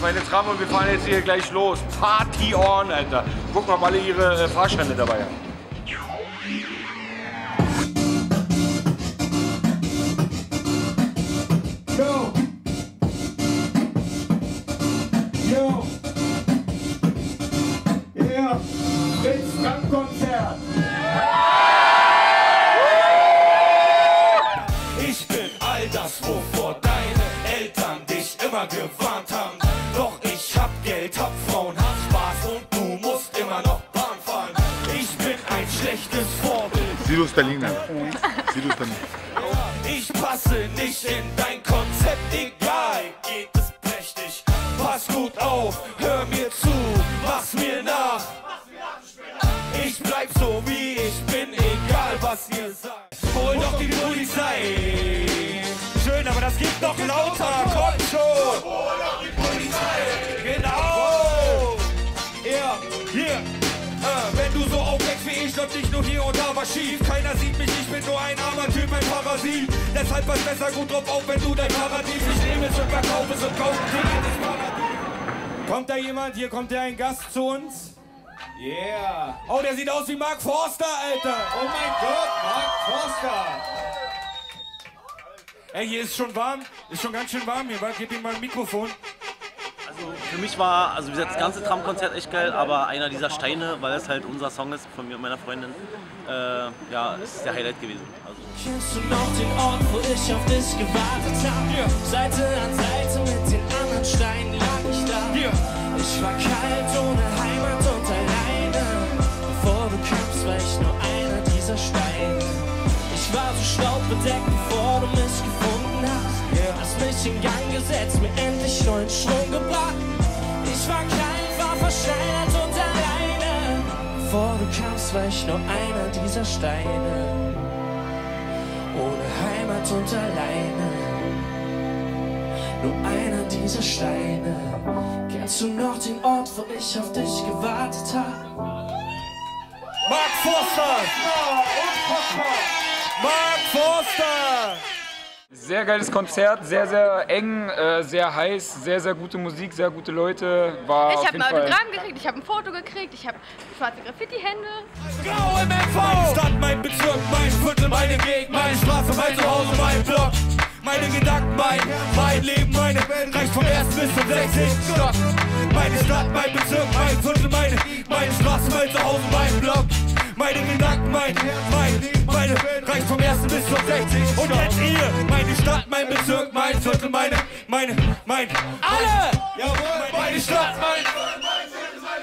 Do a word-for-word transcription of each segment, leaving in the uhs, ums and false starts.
meine Tram und wir fahren jetzt hier gleich los. Party on, Alter. Guck mal, ob alle ihre äh, Fahrscheine dabei haben. Yo! Yo! Ja! Fritz Tram-Konzert! Ich bin all das, wovor deine Eltern dich immer gewarnt haben. Doch ich hab Geld, hab Frauen, hab Spaß und du musst immer noch Bahn fahren. Ich bin ein schlechtes Vorbild. Sido ist Berliner. Sido ist Berliner. Ich passe nicht in dein Konzept, egal, geht es prächtig. Pass gut auf, hör mir zu, mach's mir nach. Ich bleib so wie ich bin, egal was ihr sagt. Hol doch die Polizei. Schön, aber das geht noch lauter, kommt schon. Hol doch die Polizei. Genau. Ja, hier. Äh, wenn du so aufwächst wie ich, läuft nicht nur hier und da was schief. Keiner sieht mich, ich bin nur ein armer Typ, ein Parasit. Deshalb pass besser gut drauf auf, wenn du dein Paradies. Ich nehme es und verkaufe es und kaufe das Paradies. Kommt da jemand? Hier kommt ja ein Gast zu uns. Yeah. Oh, der sieht aus wie Mark Forster, Alter. Oh mein Gott, Mark Forster. Ey, hier ist schon warm. Ist schon ganz schön warm hier. Gib ihm mal ein Mikrofon. Also für mich war, also wie gesagt, das ganze Tram-Konzert echt geil, aber einer dieser Steine, weil es halt unser Song ist von mir und meiner Freundin, äh, ja, ist der Highlight gewesen. Also. Kennst du noch den Ort, wo ich auf dich gewartet hab? Yeah. Seite an Seite mit den anderen Steinen lag ich da. Yeah. Ich war kalt, ohne Heimat und alleine. Bevor du kamst, war ich nur einer dieser Steine. Ich war so staubbedeckt, bevor du mich gefunden hast. Yeah. Hast mich in Gang gesetzt, mir endlich neuen Schwung gebracht. Ich war kalt, war versteinert und alleine. Bevor du kamst, war ich nur einer dieser Steine. Ohne Heimat und alleine. Nur einer dieser Steine. Kennst du noch den Ort, wo ich auf dich gewartet hab? Mark Forster! Mark Forster! Sehr geiles Konzert, sehr, sehr eng, äh, sehr heiß, sehr, sehr gute Musik, sehr gute Leute. War ich auf habe jeden ein Fall Autogramm gekriegt, ich habe ein Foto gekriegt, ich habe schwarze Graffiti-Hände. Grau M M V! Meine Stadt, mein Bezirk, mein Viertel, meine Gegend, meine Straße, mein Zuhause, mein Block. Meine Gedanken, mein, mein Leben, meine Welt reicht vom ersten bis zum sechzehnten Stock. Meine Stadt, mein Bezirk, mein Viertel, meine, meine Straße, mein Zuhause, mein Block. Meine Gedanken, mein, mein, meine Welt reicht vom ersten bis zum sechzehnten Stock. Und jetzt ihr, meine Stadt, mein Bezirk, mein Viertel, meine, meine, mein, alle! Jawohl, meine Stadt, mein, mein Viertel, meine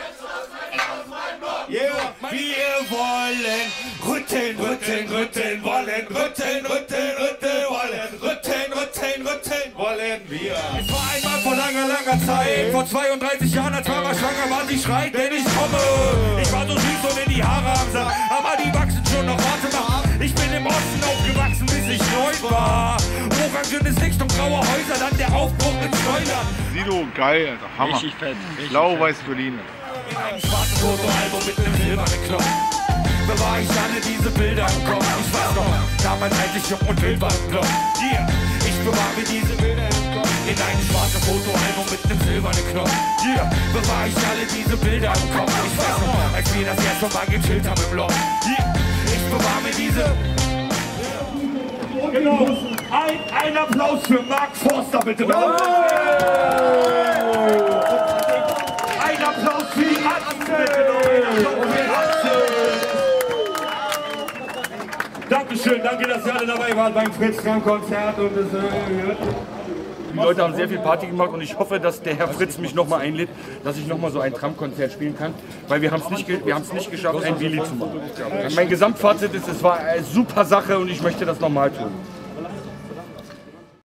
Yeah, wir wollen rütteln, rütteln, rütteln wollen, rütteln, rütteln, rütteln wollen, rütteln, rütteln, rütteln wollen wir. Es war einmal vor langer, langer Zeit, vor zweiunddreißig Jahren, als Mama schwanger war, sie schreit, denn ich komme. Ich war so süß und in die Haare am Sack, aber die wachsen schon noch, warte mal. Ich bin im Osten aufgewachsen, bis ich neun war. Orangenes Licht und graue Häuser, dann der Aufbruch ins Neuland. Sido, geil, Alter, Hammer. richtig fett. Blau-Weiß Berlin. In einem schwarzen Fotoalbum mit einem silbernen Knopf bewahr ich alle diese Bilder im Kopf. Ich weiß noch, damals als ich jung und wild war im Block. Yeah, ich bewahre diese Bilder im Kopf. In einem schwarzen Fotoalbum mit einem silbernen Knopf. Yeah, bewahr ich alle diese Bilder im Kopf. Ich weiß noch, als wir das erste Mal gechillt haben im Loch. Yeah, ich bewahre mir diese... Genau, ein, ein Applaus für Mark Forster, bitte. Ein Applaus für die Atzen, bitte. Dankeschön, danke, dass ihr alle dabei wart beim Fritz-Tram-Konzert. Und das, äh, die Leute haben sehr viel Party gemacht und ich hoffe, dass der Herr Fritz mich nochmal einlädt, dass ich nochmal so ein Tram-Konzert spielen kann, weil wir haben es nicht, wir haben es nicht geschafft, ein Willi zu machen. Mein Gesamtfazit ist, es war eine super Sache und ich möchte das nochmal tun.